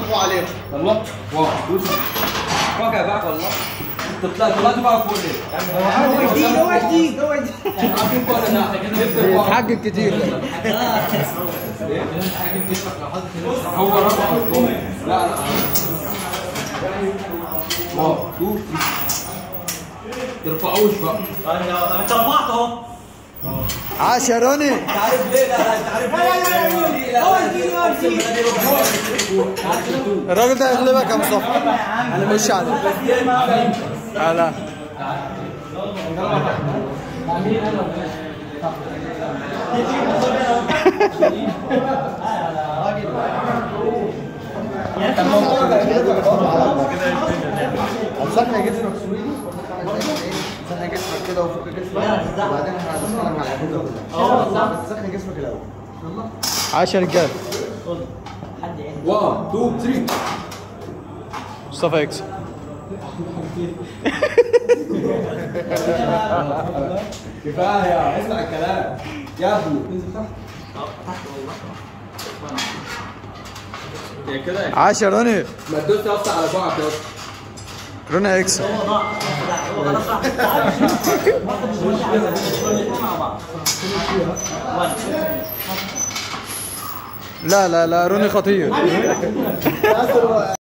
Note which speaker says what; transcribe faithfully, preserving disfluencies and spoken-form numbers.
Speaker 1: تروحوا عليهم.
Speaker 2: يلا واحد دوس فاكر بعد والله انت طلعت طلعت بقى فوق ليه؟
Speaker 1: هو جديد هو جديد هو جديد
Speaker 3: بيتحقق كتير.
Speaker 2: هو رفع لا لا واحد دوس ترفعوش بقى.
Speaker 1: انا رفعت اهو.
Speaker 3: عاش يا روني.
Speaker 2: انت عارف ليه؟ لا انت عارف ليه؟
Speaker 1: هو جديد هو جديد.
Speaker 3: الراجل ده يغلبك يا مصطفى. انا مش عليه. لا
Speaker 4: هنسخن جسمك سويدي نسخن جسمك كده وفك جسمك وبعدين احنا هنسخن على الجزء كلها. اه بس سخن جسمك الاول.
Speaker 3: عاش يا رجاله.
Speaker 2: واحد اتنين تلاتة
Speaker 3: مصطفى يكسب.
Speaker 2: كفايه اسمع الكلام يا ابني. انزل تحت يا كده.
Speaker 3: عاش يا روني.
Speaker 2: ما تدوس يا اسطى على بعض يا اسطى.
Speaker 3: روني هيكسب. لا لا لا روني خطير.